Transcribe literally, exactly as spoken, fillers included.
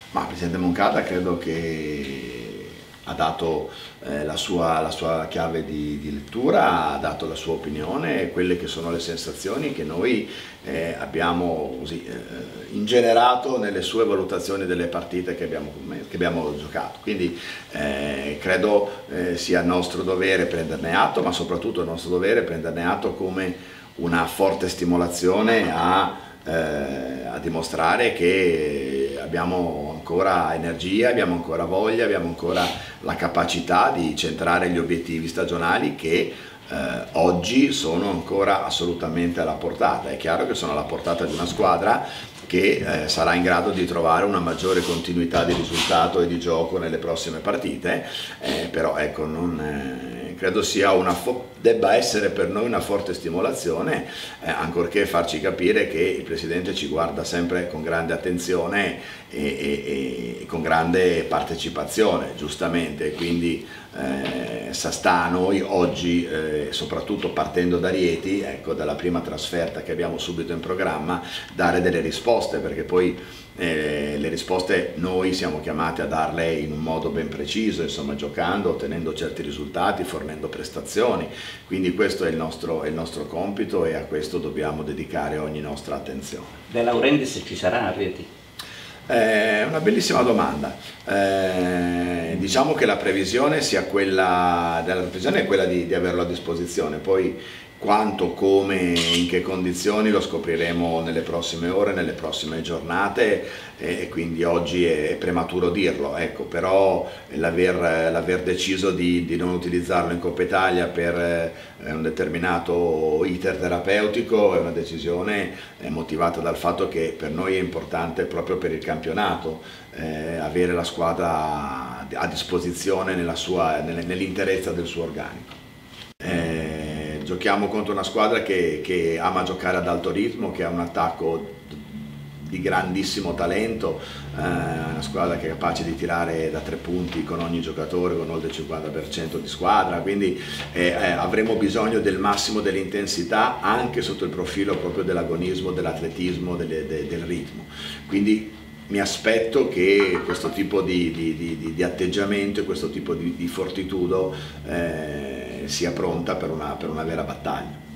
Ma il Presidente Moncada credo che ha dato eh, la, sua, la sua chiave di, di lettura, ha dato la sua opinione e quelle che sono le sensazioni che noi eh, abbiamo così, eh, ingenerato nelle sue valutazioni delle partite che abbiamo, che abbiamo giocato. Quindi eh, credo eh, sia nostro dovere prenderne atto, ma soprattutto il nostro dovere prenderne atto come una forte stimolazione a Eh, a dimostrare che abbiamo ancora energia, abbiamo ancora voglia, abbiamo ancora la capacità di centrare gli obiettivi stagionali che eh, oggi sono ancora assolutamente alla portata. È chiaro che sono alla portata di una squadra che eh, sarà in grado di trovare una maggiore continuità di risultato e di gioco nelle prossime partite, eh, però ecco, non, eh, credo sia una debba essere per noi una forte stimolazione, eh, ancorché farci capire che il Presidente ci guarda sempre con grande attenzione e, e, e con grande partecipazione, giustamente, quindi eh, sta a noi oggi, eh, soprattutto partendo da Rieti, ecco, dalla prima trasferta che abbiamo subito in programma, dare delle risposte, perché poi eh, le risposte noi siamo chiamati a darle in un modo ben preciso, insomma, giocando, ottenendo certi risultati, fornendo prestazioni, quindi questo è il nostro, è il nostro compito e a questo dobbiamo dedicare ogni nostra attenzione. De Laurentiis ci sarà a Rieti? È una bellissima domanda. Eh, diciamo che la previsione sia quella, della previsione è quella di, di averlo a disposizione, poi quanto, come, in che condizioni lo scopriremo nelle prossime ore, nelle prossime giornate, e quindi oggi è prematuro dirlo, ecco, però l'aver, l'aver deciso di, di non utilizzarlo in Coppa Italia per eh, un determinato iter terapeutico è una decisione motivata dal fatto che per noi è importante proprio per il campionato eh, avere la squadra a disposizione nella sua, nell'interezza del suo organico. Eh, giochiamo contro una squadra che, che ama giocare ad alto ritmo, che ha un attacco di grandissimo talento, eh, una squadra che è capace di tirare da tre punti con ogni giocatore, con oltre il cinquanta per cento di squadra, quindi eh, eh, avremo bisogno del massimo dell'intensità anche sotto il profilo proprio dell'agonismo, dell'atletismo, del, del, del ritmo. Quindi mi aspetto che questo tipo di, di, di, di atteggiamento e questo tipo di, di fortitudo eh, sia pronta per una, per una vera battaglia.